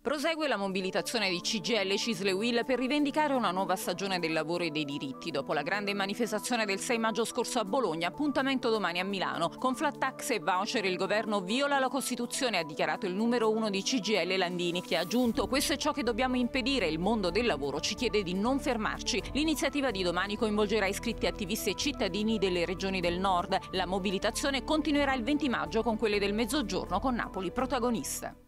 Prosegue la mobilitazione di CGIL e CISL e UIL per rivendicare una nuova stagione del lavoro e dei diritti. Dopo la grande manifestazione del 6 maggio scorso a Bologna, appuntamento domani a Milano. Con flat tax e voucher il governo viola la Costituzione, ha dichiarato il numero 1 di CGIL Landini, che ha aggiunto: questo è ciò che dobbiamo impedire, il mondo del lavoro ci chiede di non fermarci. L'iniziativa di domani coinvolgerà iscritti, attivisti e cittadini delle regioni del nord. La mobilitazione continuerà il 20 maggio con quelle del Mezzogiorno, con Napoli protagonista.